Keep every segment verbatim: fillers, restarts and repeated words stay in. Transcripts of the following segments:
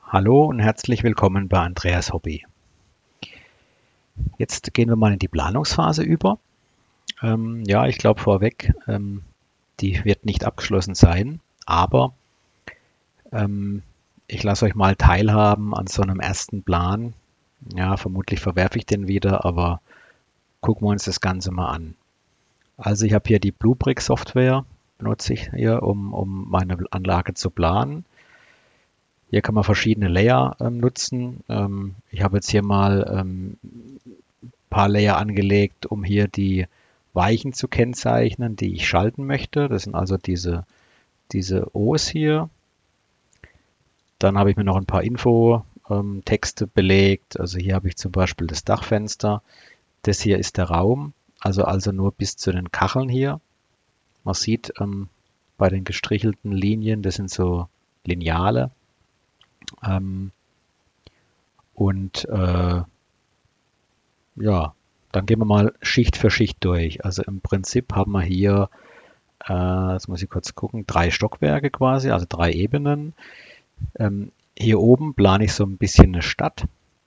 Hallo und herzlich willkommen bei Andreas Hobby. Jetzt gehen wir mal in die Planungsphase über. Ähm, ja, ich glaube vorweg, ähm, die wird nicht abgeschlossen sein, aber ähm, ich lasse euch mal teilhaben an so einem ersten Plan. Ja, vermutlich verwerfe ich den wieder, aber gucken wir uns das Ganze mal an. Also ich habe hier die Bluebrick Software, benutze ich hier, um, um meine Anlage zu planen. Hier kann man verschiedene Layer ähm, nutzen. Ähm, ich habe jetzt hier mal ähm, paar Layer angelegt, um hier die Weichen zu kennzeichnen, die ich schalten möchte. Das sind also diese, diese O's hier. Dann habe ich mir noch ein paar Info-Texte belegt. Also hier habe ich zum Beispiel das Dachfenster. Das hier ist der Raum, also, also nur bis zu den Kacheln hier. Man sieht ähm, bei den gestrichelten Linien, das sind so Lineale. Ähm, und äh, ja, dann gehen wir mal Schicht für Schicht durch. Also im Prinzip haben wir hier Äh, jetzt muss ich kurz gucken, drei Stockwerke quasi, also drei Ebenen. Ähm, hier oben plane ich so ein bisschen eine Stadt.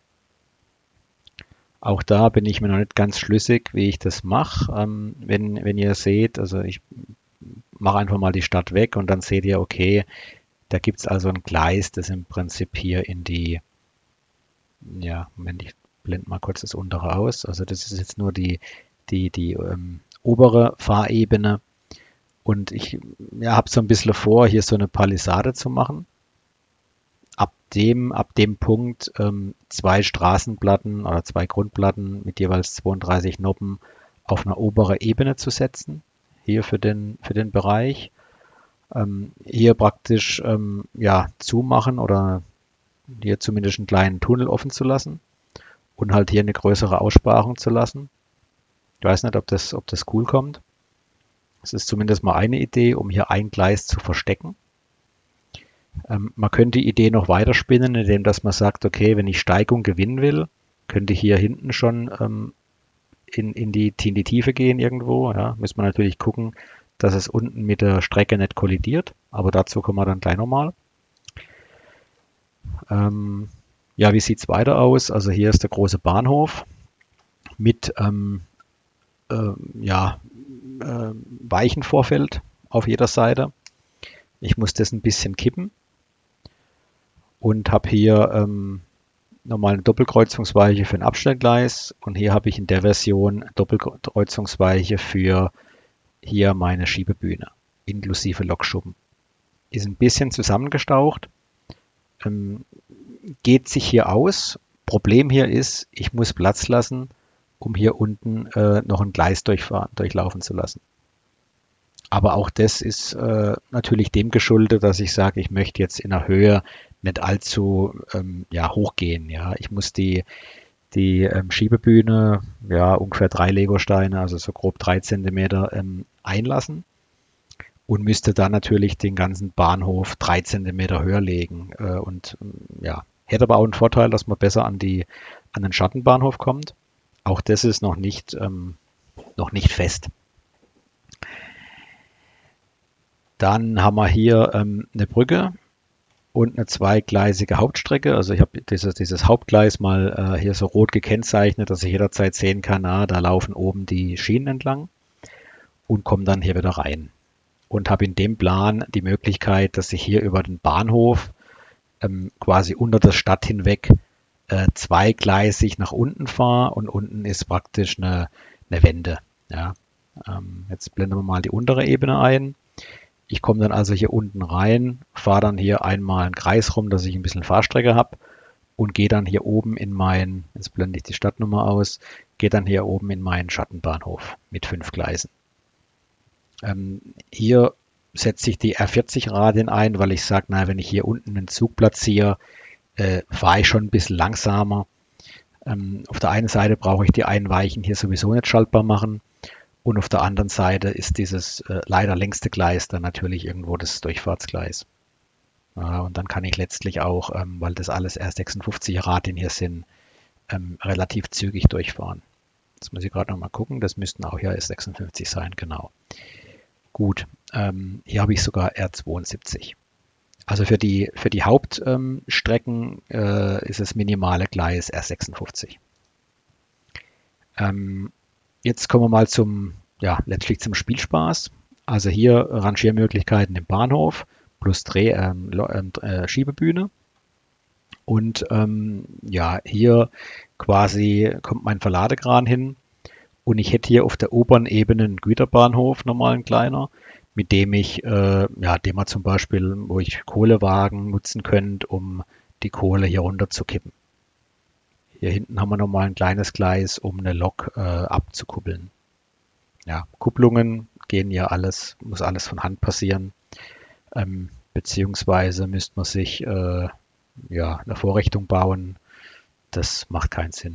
Auch da bin ich mir noch nicht ganz schlüssig, wie ich das mache. Ähm, wenn, wenn ihr seht, also ich mache einfach mal die Stadt weg und dann seht ihr, okay, da gibt es also ein Gleis, das im Prinzip hier in die, ja, Moment, ich blende mal kurz das untere aus. Also das ist jetzt nur die, die, die ähm, obere Fahrebene. Und ich ja, habe so ein bisschen vor, hier so eine Palisade zu machen. Ab dem, ab dem Punkt ähm, zwei Straßenplatten oder zwei Grundplatten mit jeweils zweiunddreißig Noppen auf eine obere Ebene zu setzen, hier für den, für den Bereich. Ähm, hier praktisch ähm, ja, zumachen oder hier zumindest einen kleinen Tunnel offen zu lassen und halt hier eine größere Aussparung zu lassen. Ich weiß nicht, ob das, ob das cool kommt. Das ist zumindest mal eine Idee, um hier ein Gleis zu verstecken. Ähm, man könnte die Idee noch weiterspinnen, indem dass man sagt, okay, wenn ich Steigung gewinnen will, könnte ich hier hinten schon ähm, in, in, die, in die Tiefe gehen irgendwo. Ja, muss man natürlich gucken, dass es unten mit der Strecke nicht kollidiert, aber dazu kommen wir dann gleich nochmal. Ähm, ja, wie sieht es weiter aus? Also hier ist der große Bahnhof mit ähm, äh, ja, äh, Weichenvorfeld auf jeder Seite. Ich muss das ein bisschen kippen und habe hier ähm, nochmal eine Doppelkreuzungsweiche für ein Abstellgleis und hier habe ich in der Version Doppelkreuzungsweiche für hier meine Schiebebühne inklusive Lokschuppen. Ist ein bisschen zusammengestaucht, ähm, geht sich hier aus. Problem hier ist, ich muss Platz lassen, um hier unten äh, noch ein Gleis durchlaufen zu lassen. Aber auch das ist äh, natürlich dem geschuldet, dass ich sage, ich möchte jetzt in der Höhe nicht allzu ähm, ja, hoch gehen. Ja. Ich muss die, die ähm, Schiebebühne, ja, ungefähr drei Legosteine, also so grob drei Zentimeter ähm, einlassen und müsste dann natürlich den ganzen Bahnhof drei Zentimeter höher legen. Äh, und ähm, ja, hätte aber auch einen Vorteil, dass man besser an, die, an den Schattenbahnhof kommt. Auch das ist noch nicht, ähm, noch nicht fest. Dann haben wir hier ähm, eine Brücke und eine zweigleisige Hauptstrecke. Also ich habe dieses, dieses Hauptgleis mal äh, hier so rot gekennzeichnet, dass ich jederzeit sehen kann, ah, da laufen oben die Schienen entlang und komme dann hier wieder rein. Und habe in dem Plan die Möglichkeit, dass ich hier über den Bahnhof ähm, quasi unter der Stadt hinweg äh, zweigleisig nach unten fahre und unten ist praktisch eine, eine Wende. Ja. Ähm, jetzt blenden wir mal die untere Ebene ein. Ich komme dann also hier unten rein, fahre dann hier einmal einen Kreis rum, dass ich ein bisschen Fahrstrecke habe und gehe dann hier oben in meinen, jetzt blende ich die Stadtnummer aus, gehe dann hier oben in meinen Schattenbahnhof mit fünf Gleisen. Ähm, hier setze ich die R vierzig Radien ein, weil ich sage, na, wenn ich hier unten einen Zug platziere, äh, fahre ich schon ein bisschen langsamer. Ähm, auf der einen Seite brauche ich die Einweichen hier sowieso nicht schaltbar machen. Und auf der anderen Seite ist dieses äh, leider längste Gleis dann natürlich irgendwo das Durchfahrtsgleis. Ja, und dann kann ich letztlich auch, ähm, weil das alles R sechsundfünfzig Radien hier sind, ähm, relativ zügig durchfahren. Jetzt muss ich gerade noch mal gucken, das müssten auch hier R sechsundfünfzig sein, genau. Gut, ähm, hier habe ich sogar R zweiundsiebzig. Also für die, für die Hauptstrecken äh, ist es minimale Gleis R sechsundfünfzig. Ähm, Jetzt kommen wir mal zum, ja, letztlich zum Spielspaß. Also hier Rangiermöglichkeiten im Bahnhof plus Dreh, ähm, äh, Schiebebühne. Und ähm, ja, hier quasi kommt mein Verladekran hin. Und ich hätte hier auf der U-Bahn-Ebene einen Güterbahnhof, normal ein kleiner, mit dem ich, äh, ja, den man zum Beispiel, wo ich Kohlewagen nutzen könnte, um die Kohle hier runter zu kippen. Hier hinten haben wir nochmal ein kleines Gleis, um eine Lok äh, abzukuppeln. Ja, Kupplungen gehen ja alles, muss alles von Hand passieren. Ähm, beziehungsweise müsste man sich äh, ja, eine Vorrichtung bauen. Das macht keinen Sinn.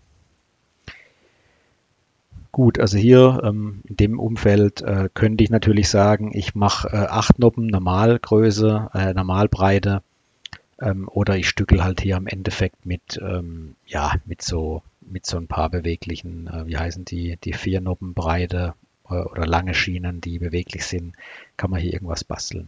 Gut, also hier ähm, in dem Umfeld äh, könnte ich natürlich sagen, ich mache äh, acht Noppen Normalgröße, äh, Normalbreite, ähm, oder ich stückel halt hier im Endeffekt mit, ähm, ja, mit so, mit so ein paar beweglichen, äh, wie heißen die, die vier Noppen Breite äh, oder lange Schienen, die beweglich sind, kann man hier irgendwas basteln.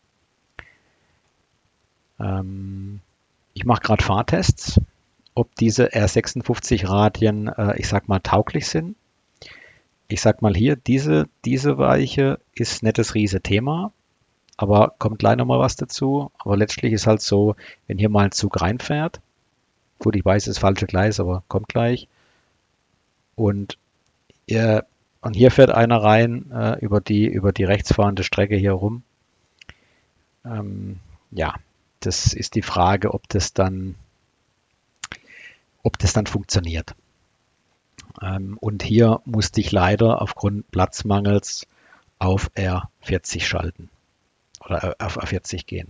Ähm, Ich mache gerade Fahrtests, ob diese R sechsundfünfzig Radien, äh, ich sag mal, tauglich sind. Ich sag mal hier, diese, diese Weiche ist nicht das riese Thema, aber kommt gleich nochmal was dazu. Aber letztlich ist halt so, wenn hier mal ein Zug reinfährt, gut, ich weiß, es ist das falsche Gleis, aber kommt gleich. Und, äh, und hier fährt einer rein äh, über die, über die rechtsfahrende Strecke hier rum. Ähm, ja, das ist die Frage, ob das dann, ob das dann funktioniert. Ähm, und hier musste ich leider aufgrund Platzmangels auf R vierzig schalten oder auf R vierzig gehen.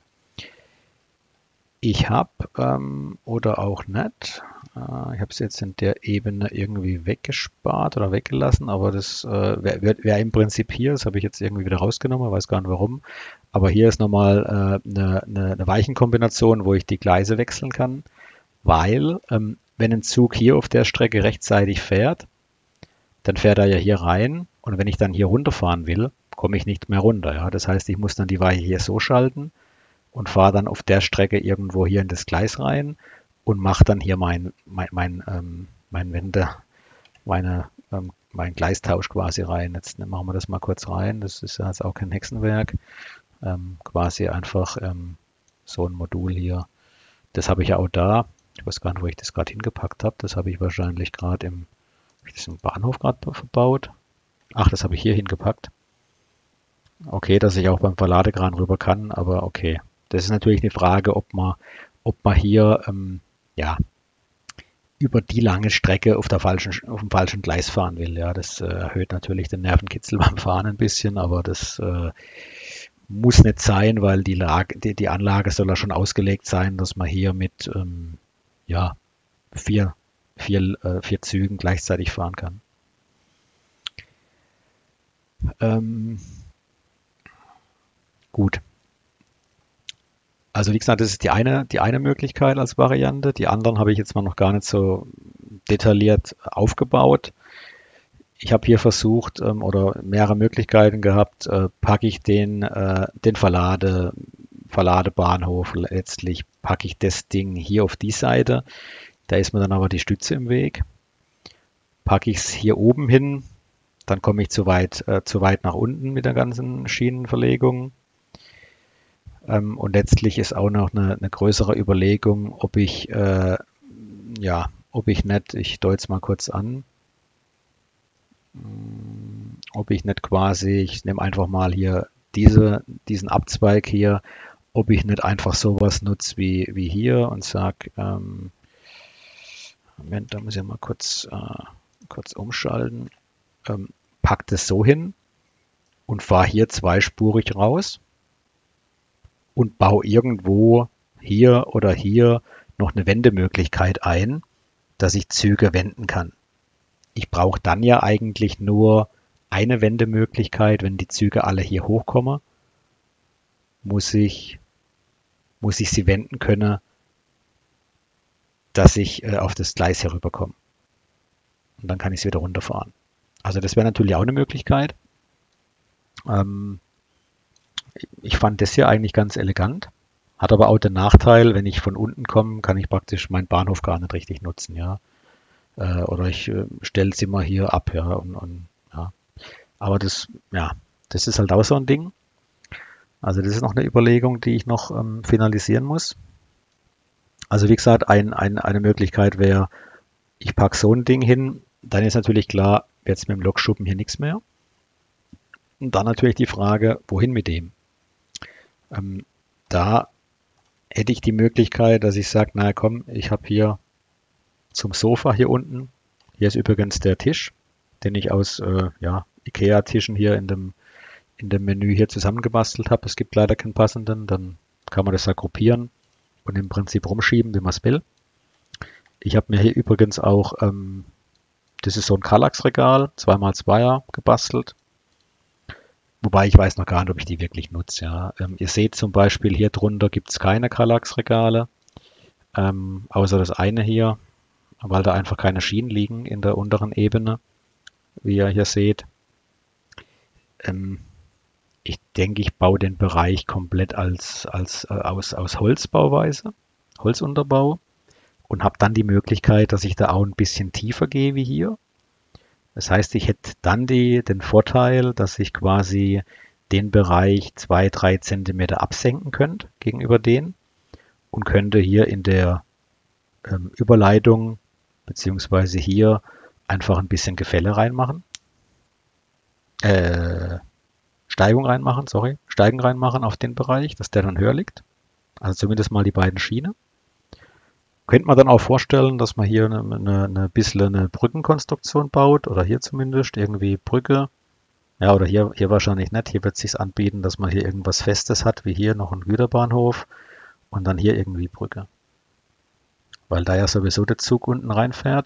Ich habe, ähm, oder auch nicht, äh, ich habe es jetzt in der Ebene irgendwie weggespart oder weggelassen, aber das äh, wäre wär, wär im Prinzip hier, das habe ich jetzt irgendwie wieder rausgenommen, weiß gar nicht warum. Aber hier ist nochmal äh, eine, eine, eine Weichenkombination, wo ich die Gleise wechseln kann, weil ähm, wenn ein Zug hier auf der Strecke rechtzeitig fährt, dann fährt er ja hier rein und wenn ich dann hier runterfahren will, komme ich nicht mehr runter. Ja? Das heißt, ich muss dann die Weiche hier so schalten und fahre dann auf der Strecke irgendwo hier in das Gleis rein und mache dann hier mein, mein, mein, ähm, mein Wende, meine, ähm, mein Gleistausch quasi rein. Jetzt machen wir das mal kurz rein. Das ist ja jetzt auch kein Hexenwerk. Ähm, quasi einfach ähm, so ein Modul hier. Das habe ich ja auch da. Ich weiß gar nicht, wo ich das gerade hingepackt habe. Das habe ich wahrscheinlich gerade im, habe ich das im Bahnhof gerade verbaut. Ach, das habe ich hier hingepackt. Okay, dass ich auch beim Verladekran rüber kann, aber okay. Das ist natürlich eine Frage, ob man, ob man hier ähm, ja, über die lange Strecke auf, der falschen, auf dem falschen Gleis fahren will. Ja, das äh, erhöht natürlich den Nervenkitzel beim Fahren ein bisschen, aber das äh, muss nicht sein, weil die, Lage, die, die Anlage soll ja schon ausgelegt sein, dass man hier mit ähm, ja, vier, vier, äh, vier Zügen gleichzeitig fahren kann. Ähm, gut. Also wie gesagt, das ist die eine, die eine Möglichkeit als Variante. Die anderen habe ich jetzt mal noch gar nicht so detailliert aufgebaut. Ich habe hier versucht ähm, oder mehrere Möglichkeiten gehabt, äh, packe ich den, äh, den Verlade, Verladebahnhof letztlich, packe ich das Ding hier auf die Seite. Da ist mir dann aber die Stütze im Weg. Packe ich es hier oben hin, dann komme ich zu weit, äh, zu weit nach unten mit der ganzen Schienenverlegung. Ähm, und letztlich ist auch noch eine, eine größere Überlegung, ob ich, äh, ja, ob ich nicht, ich deute es mal kurz an, ob ich nicht quasi, ich nehme einfach mal hier diese, diesen Abzweig hier, ob ich nicht einfach sowas nutze wie, wie hier und sage, ähm, Moment, da muss ich mal kurz, äh, kurz umschalten, ähm, pack das so hin und fahre hier zweispurig raus und baue irgendwo hier oder hier noch eine Wendemöglichkeit ein, dass ich Züge wenden kann. Ich brauche dann ja eigentlich nur eine Wendemöglichkeit, wenn die Züge alle hier hochkommen, muss ich, muss ich sie wenden können, dass ich äh, auf das Gleis hier rüberkomme. Und dann kann ich sie wieder runterfahren. Also das wäre natürlich auch eine Möglichkeit. Ähm, Ich fand das hier eigentlich ganz elegant. Hat aber auch den Nachteil, wenn ich von unten komme, kann ich praktisch meinen Bahnhof gar nicht richtig nutzen, ja. Äh, oder ich äh, stelle es immer hier ab, ja. Und, und, ja. Aber das, ja, das ist halt auch so ein Ding. Also das ist noch eine Überlegung, die ich noch ähm, finalisieren muss. Also wie gesagt, ein, ein, eine Möglichkeit wäre, ich packe so ein Ding hin, dann ist natürlich klar, jetzt mit dem Lokschuppen hier nichts mehr. Und dann natürlich die Frage, wohin mit dem? Ähm, Da hätte ich die Möglichkeit, dass ich sage, naja komm, ich habe hier zum Sofa hier unten, hier ist übrigens der Tisch, den ich aus äh, ja, IKEA-Tischen hier in dem, in dem Menü hier zusammengebastelt habe. Es gibt leider keinen passenden, dann kann man das da gruppieren und im Prinzip rumschieben, wie man es will. Ich habe mir hier übrigens auch, ähm, das ist so ein Kallax-Regal, zwei mal zweier gebastelt. Wobei ich weiß noch gar nicht, ob ich die wirklich nutze. Ja. Ähm, ihr seht zum Beispiel hier drunter gibt es keine Kallax-Regale, ähm, außer das eine hier, weil da einfach keine Schienen liegen in der unteren Ebene, wie ihr hier seht. Ähm, ich denke, ich baue den Bereich komplett als, als äh, aus, aus Holzbauweise, Holzunterbau und habe dann die Möglichkeit, dass ich da auch ein bisschen tiefer gehe wie hier. Das heißt, ich hätte dann die, den Vorteil, dass ich quasi den Bereich zwei, drei Zentimeter absenken könnte gegenüber den und könnte hier in der ähm, Überleitung beziehungsweise hier einfach ein bisschen Gefälle reinmachen. Äh, Steigung reinmachen, sorry, Steigen reinmachen auf den Bereich, dass der dann höher liegt. Also zumindest mal die beiden Schienen. Könnte man dann auch vorstellen, dass man hier eine, eine, eine bisschen eine Brückenkonstruktion baut oder hier zumindest irgendwie Brücke. Ja, oder hier, hier wahrscheinlich nicht. Hier wird es sich anbieten, dass man hier irgendwas Festes hat, wie hier noch ein Güterbahnhof und dann hier irgendwie Brücke. Weil da ja sowieso der Zug unten reinfährt.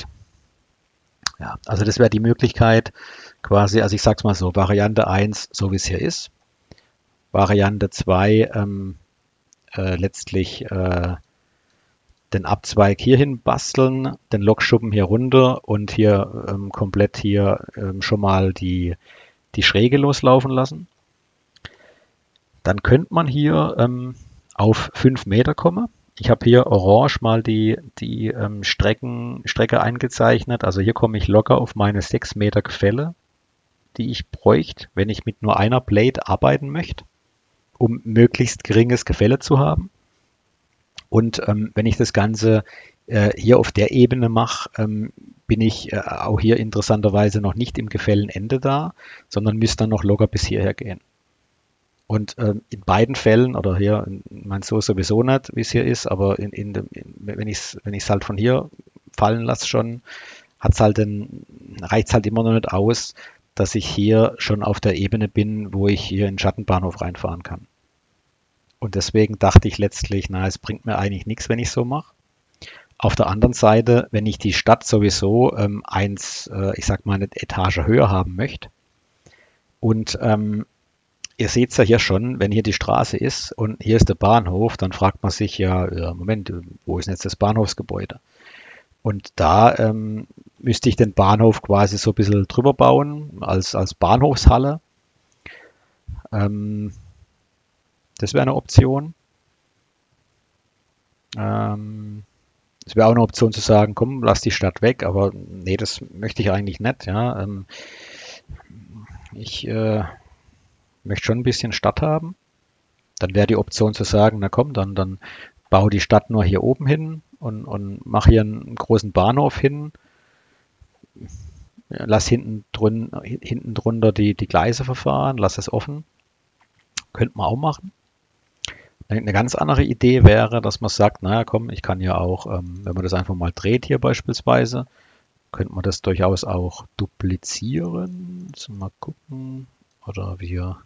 Ja, also das wäre die Möglichkeit quasi, also ich sag's mal so, Variante eins, so wie es hier ist. Variante zwei, ähm, äh, letztlich äh, den Abzweig hierhin basteln, den Lokschuppen hier runter und hier ähm, komplett hier ähm, schon mal die, die Schräge loslaufen lassen. Dann könnte man hier ähm, auf fünf Meter kommen. Ich habe hier orange mal die, die ähm, Strecken, Strecke eingezeichnet. Also hier komme ich locker auf meine sechs Meter Gefälle, die ich bräuchte, wenn ich mit nur einer Blade arbeiten möchte, um möglichst geringes Gefälle zu haben. Und ähm, wenn ich das Ganze äh, hier auf der Ebene mache, ähm, bin ich äh, auch hier interessanterweise noch nicht im Gefällenende da, sondern müsste dann noch locker bis hierher gehen. Und ähm, in beiden Fällen, oder hier, mein so sowieso nicht, wie es hier ist, aber in, in dem, in, wenn ich es wenn ich's halt von hier fallen lasse schon, hat's halt reicht es halt immer noch nicht aus, dass ich hier schon auf der Ebene bin, wo ich hier in den Schattenbahnhof reinfahren kann. Und deswegen dachte ich letztlich, na, es bringt mir eigentlich nichts, wenn ich so mache. Auf der anderen Seite, wenn ich die Stadt sowieso ähm, eins, äh, ich sag mal, eine Etage höher haben möchte und ähm, ihr seht es ja hier schon, wenn hier die Straße ist und hier ist der Bahnhof, dann fragt man sich ja, ja Moment, wo ist denn jetzt das Bahnhofsgebäude? Und da ähm, müsste ich den Bahnhof quasi so ein bisschen drüber bauen, als, als Bahnhofshalle. Ähm, das wäre eine Option. Ähm, Es wäre auch eine Option zu sagen, komm, lass die Stadt weg, aber nee, das möchte ich eigentlich nicht. Ja. Ähm, ich äh, möchte schon ein bisschen Stadt haben. Dann wäre die Option zu sagen, na komm, dann, dann bau die Stadt nur hier oben hin und, und mach hier einen großen Bahnhof hin. Lass hinten, drun, hinten drunter die, die Gleise verfahren, lass es offen. Könnte man auch machen. Eine ganz andere Idee wäre, dass man sagt, naja, komm, ich kann ja auch, ähm, wenn man das einfach mal dreht hier beispielsweise, könnte man das durchaus auch duplizieren. So, mal gucken. Oder wir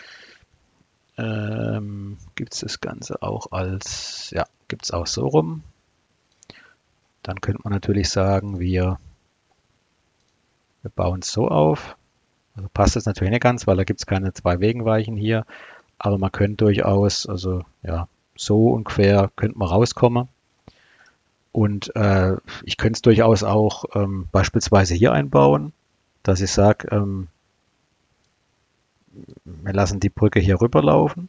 ähm, gibt es das Ganze auch als, ja, gibt es auch so rum. Dann könnte man natürlich sagen, wir, wir bauen es so auf. Also passt es natürlich nicht ganz, weil da gibt es keine zwei Wegenweichen hier. Aber man könnte durchaus, also ja, so ungefähr könnte man rauskommen. Und äh, ich könnte es durchaus auch ähm, beispielsweise hier einbauen, dass ich sage, ähm, wir lassen die Brücke hier rüberlaufen.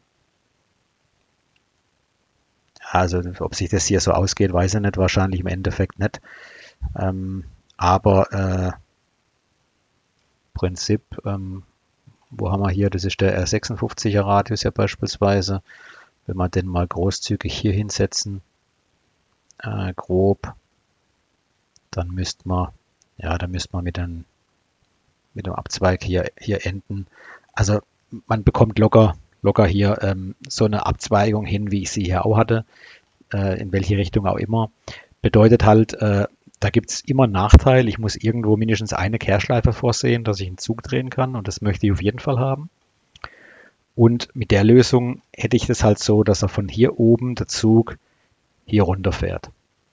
Also ob sich das hier so ausgeht, weiß ich nicht, wahrscheinlich im Endeffekt nicht. Ähm, aber äh, Prinzip, ähm, wo haben wir hier, das ist der R sechsundfünfziger Radius ja beispielsweise. Wenn wir den mal großzügig hier hinsetzen, äh, grob, dann müsste man, ja, dann müsste man mit dem, mit dem Abzweig hier, hier enden. Also man bekommt locker, locker hier ähm, so eine Abzweigung hin, wie ich sie hier auch hatte, äh, in welche Richtung auch immer. Bedeutet halt, äh, da gibt es immer einen Nachteil. Ich muss irgendwo mindestens eine Kehrschleife vorsehen, dass ich einen Zug drehen kann und das möchte ich auf jeden Fall haben. Und mit der Lösung hätte ich das halt so, dass er von hier oben der Zug hier runter fährt.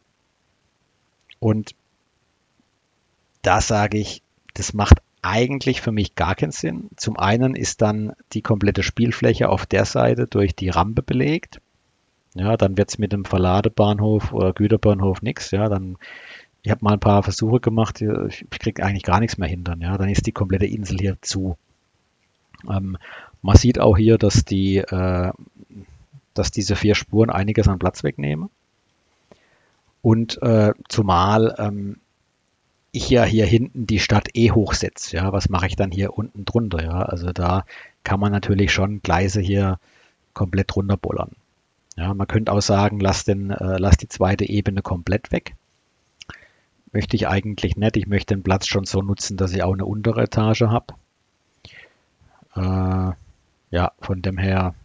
Und da sage ich, das macht eigentlich für mich gar keinen Sinn. Zum einen ist dann die komplette Spielfläche auf der Seite durch die Rampe belegt. Ja, dann wird es mit dem Verladebahnhof oder Güterbahnhof nichts. Ja, dann, ich habe mal ein paar Versuche gemacht, ich kriege eigentlich gar nichts mehr hindern. Ja, dann ist die komplette Insel hier zu. Ähm, man sieht auch hier, dass die, äh, dass diese vier Spuren einiges an Platz wegnehmen. Und äh, zumal ähm, ich ja hier hinten die Stadt eh hochsetze. Ja, was mache ich dann hier unten drunter? Ja, also da kann man natürlich schon Gleise hier komplett runterbollern. Ja, man könnte auch sagen, lass, den, äh, lass die zweite Ebene komplett weg. Möchte ich eigentlich nicht. Ich möchte den Platz schon so nutzen, dass ich auch eine untere Etage habe. Äh, ja, von dem her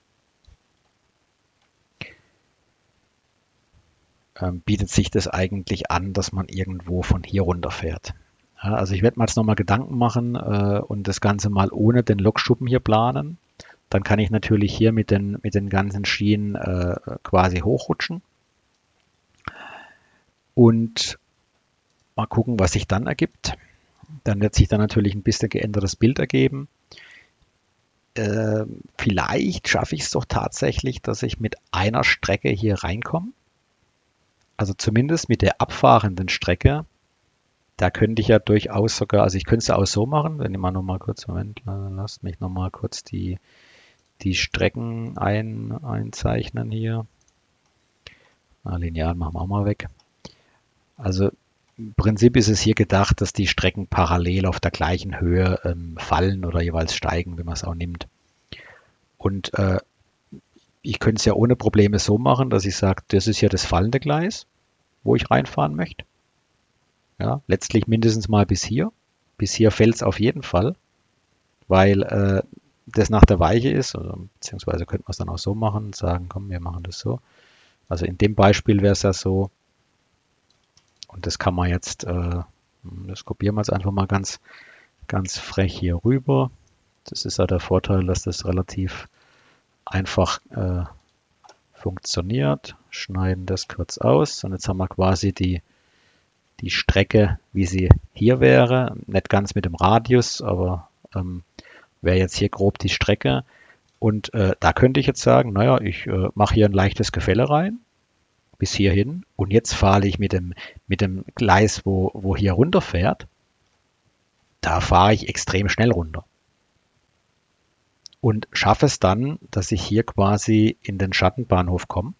ähm, bietet sich das eigentlich an, dass man irgendwo von hier runterfährt. Ja, also ich werde mir jetzt nochmal Gedanken machen äh, und das Ganze mal ohne den Lokschuppen hier planen. Dann kann ich natürlich hier mit den, mit den ganzen Schienen äh, quasi hochrutschen. Und mal gucken, was sich dann ergibt. Dann wird sich dann natürlich ein bisschen geändertes Bild ergeben. Äh, vielleicht schaffe ich es doch tatsächlich, dass ich mit einer Strecke hier reinkomme. Also zumindest mit der abfahrenden Strecke. Da könnte ich ja durchaus sogar, also ich könnte es ja auch so machen, wenn ich mal noch mal kurz, Moment, lasst mich noch mal kurz die, die Strecken ein, einzeichnen hier. Na, Lineal machen wir auch mal weg. Also im Prinzip ist es hier gedacht, dass die Strecken parallel auf der gleichen Höhe ähm, fallen oder jeweils steigen, wenn man es auch nimmt. Und äh, ich könnte es ja ohne Probleme so machen, dass ich sage, das ist hier das fallende Gleis, wo ich reinfahren möchte. Ja, letztlich mindestens mal bis hier. Bis hier fällt es auf jeden Fall, weil äh, das nach der Weiche ist, also, beziehungsweise könnte man es dann auch so machen und sagen, komm, wir machen das so. Also in dem Beispiel wäre es ja so, und das kann man jetzt, äh, das kopieren wir jetzt einfach mal ganz, ganz frech hier rüber. Das ist ja der Vorteil, dass das relativ einfach äh, funktioniert. Schneiden das kurz aus und jetzt haben wir quasi die, die Strecke, wie sie hier wäre. Nicht ganz mit dem Radius, aber ähm, wäre jetzt hier grob die Strecke. Und äh, da könnte ich jetzt sagen, naja, ich äh, mache hier ein leichtes Gefälle rein, bis hierhin. Und jetzt fahre ich mit dem, mit dem Gleis, wo, wo hier runterfährt, da fahre ich extrem schnell runter. Und schaffe es dann, dass ich hier quasi in den Schattenbahnhof komme.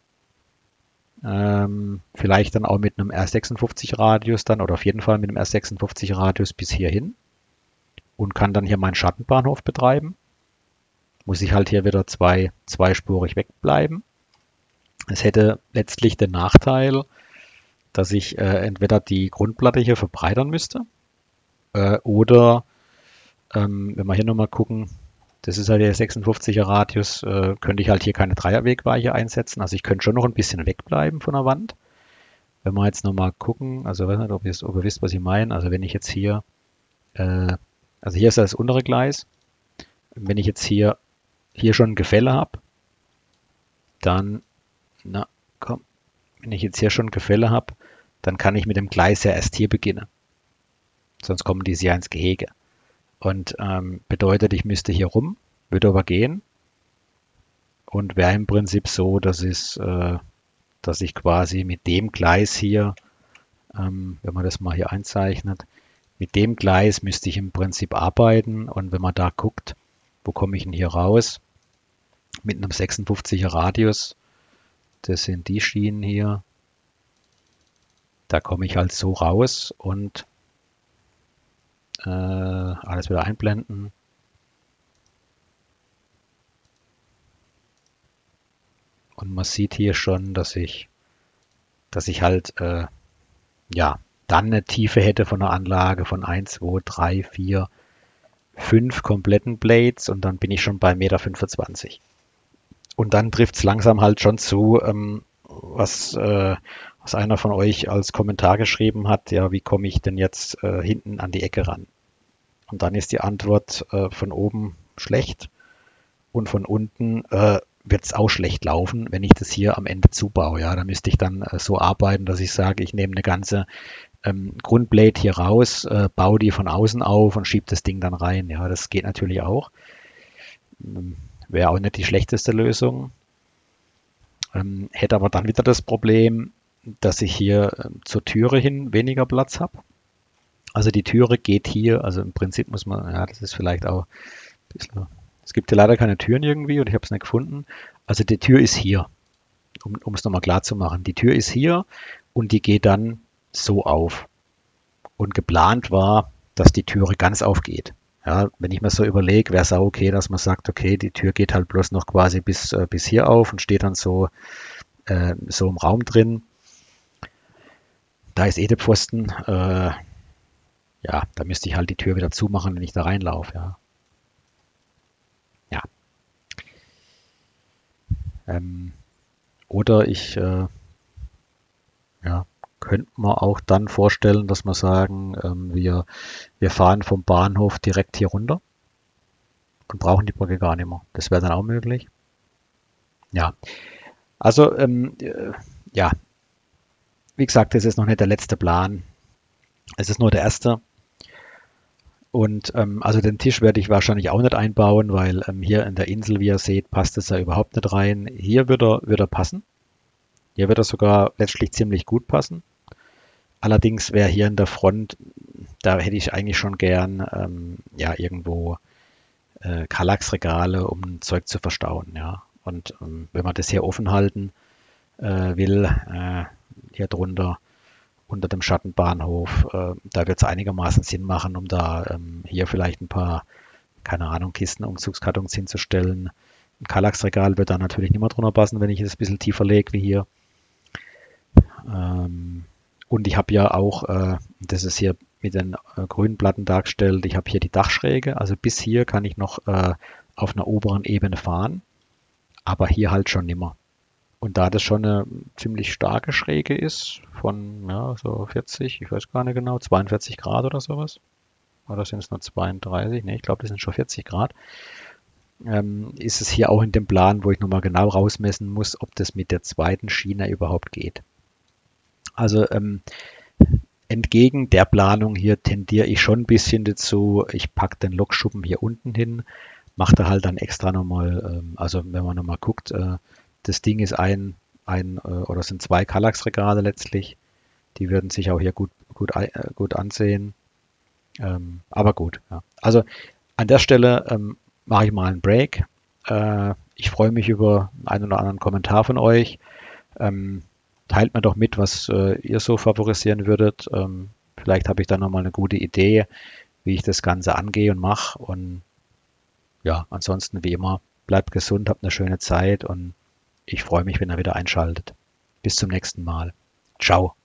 Ähm, vielleicht dann auch mit einem R sechsundfünfzig Radius dann oder auf jeden Fall mit einem R sechsundfünfzig Radius bis hierhin und kann dann hier meinen Schattenbahnhof betreiben. Muss ich halt hier wieder zwei, zweispurig wegbleiben. Es hätte letztlich den Nachteil, dass ich äh, entweder die Grundplatte hier verbreitern müsste äh, oder, ähm, wenn wir hier nochmal gucken, das ist halt der sechsundfünfziger Radius, äh, könnte ich halt hier keine Dreierwegweiche einsetzen. Also ich könnte schon noch ein bisschen wegbleiben von der Wand. Wenn wir jetzt nochmal gucken, also ich weiß nicht, ob ihr, ob ihr wisst, was ich meine. Also wenn ich jetzt hier, äh, also hier ist das untere Gleis. Wenn ich jetzt hier, hier schon ein Gefälle habe, dann, na komm, wenn ich jetzt hier schon ein Gefälle habe, dann kann ich mit dem Gleis ja erst hier beginnen. Sonst kommen die ja ins Gehege. Und ähm, bedeutet, ich müsste hier rum, würde aber gehen und wäre im Prinzip so, dass, es, äh, dass ich quasi mit dem Gleis hier, ähm, wenn man das mal hier einzeichnet, Mit dem Gleis müsste ich im Prinzip arbeiten und wenn man da guckt, wo komme ich denn hier raus? Mit einem sechsundfünfziger Radius, das sind die Schienen hier, da komme ich halt so raus und äh, alles wieder einblenden. Und man sieht hier schon, dass ich, dass ich halt äh, ja, dann eine Tiefe hätte von der Anlage von eins, zwei, drei, vier, fünf kompletten Blades und dann bin ich schon bei eins Komma fünfundzwanzig Meter. Und dann trifft es langsam halt schon zu, ähm, was, äh, was einer von euch als Kommentar geschrieben hat, ja, wie komme ich denn jetzt äh, hinten an die Ecke ran? Und dann ist die Antwort äh, von oben schlecht und von unten äh, wird es auch schlecht laufen, wenn ich das hier am Ende zubaue. Ja, da müsste ich dann äh, so arbeiten, dass ich sage, ich nehme eine ganze ähm, Grundblade hier raus, äh, baue die von außen auf und schiebe das Ding dann rein. Ja, das geht natürlich auch. Ähm, Wäre auch nicht die schlechteste Lösung. Ähm, hätte aber dann wieder das Problem, dass ich hier äh, zur Türe hin weniger Platz habe. Also die Türe geht hier, also im Prinzip muss man, ja, das ist vielleicht auch ein bisschen, es gibt hier leider keine Türen irgendwie und ich habe es nicht gefunden. Also die Tür ist hier, um, um es nochmal klar zu machen. Die Tür ist hier und die geht dann so auf. Und geplant war, dass die Türe ganz aufgeht. Ja, wenn ich mir so überlege, wäre es auch okay, dass man sagt, okay, die Tür geht halt bloß noch quasi bis, äh, bis hier auf und steht dann so, äh, so im Raum drin. Da ist eh der Pfosten. Äh, ja, da müsste ich halt die Tür wieder zumachen, wenn ich da reinlaufe. Ja. Ja. Ähm, oder ich äh, ja, könnte man auch dann vorstellen, dass wir sagen, ähm, wir, wir fahren vom Bahnhof direkt hier runter und brauchen die Brücke gar nicht mehr. Das wäre dann auch möglich. Ja, also ähm, äh, ja, wie gesagt, das ist noch nicht der letzte Plan. Es ist nur der erste. Und ähm, also den Tisch werde ich wahrscheinlich auch nicht einbauen, weil ähm, hier in der Insel, wie ihr seht, passt es ja überhaupt nicht rein. Hier wird er, wird er passen. Hier wird er sogar letztlich ziemlich gut passen. Allerdings wäre hier in der Front, da hätte ich eigentlich schon gern ähm, ja irgendwo äh, Kallax-Regale, um Zeug zu verstauen. Ja. Und ähm, wenn wir das hier offen halten äh, will, äh, hier drunter unter dem Schattenbahnhof, äh, da wird es einigermaßen Sinn machen, um da ähm, hier vielleicht ein paar, keine Ahnung, Kisten, Umzugskartons hinzustellen. Ein Kallax-Regal wird da natürlich nicht mehr drunter passen, wenn ich es ein bisschen tiefer lege wie hier. Ähm, und ich habe ja auch, äh, das ist hier mit den äh, grünen Platten dargestellt, ich habe hier die Dachschräge, also bis hier kann ich noch äh, auf einer oberen Ebene fahren, aber hier halt schon nimmer. Und da das schon eine ziemlich starke Schräge ist, von ja, so vierzig, ich weiß gar nicht genau, zweiundvierzig Grad oder sowas, oder sind es nur zweiunddreißig? Ne, ich glaube, das sind schon vierzig Grad. Ähm, ist es hier auch in dem Plan, wo ich nochmal genau rausmessen muss, ob das mit der zweiten Schiene überhaupt geht. Also ähm, entgegen der Planung hier tendiere ich schon ein bisschen dazu, ich packe den Lokschuppen hier unten hin, mache da halt dann extra nochmal, ähm, also wenn man nochmal guckt, äh, das Ding ist ein, ein äh, oder sind zwei Kallax-Regale letztlich, die würden sich auch hier gut, gut, äh, gut ansehen. Ähm, aber gut, ja. Also an der Stelle ähm, mache ich mal einen Break. Äh, ich freue mich über einen oder anderen Kommentar von euch. Ähm, teilt mir doch mit, was äh, ihr so favorisieren würdet. Ähm, vielleicht habe ich dann nochmal eine gute Idee, wie ich das Ganze angehe und mache. Und ja, ansonsten wie immer, bleibt gesund, habt eine schöne Zeit und ich freue mich, wenn ihr wieder einschaltet. Bis zum nächsten Mal. Ciao.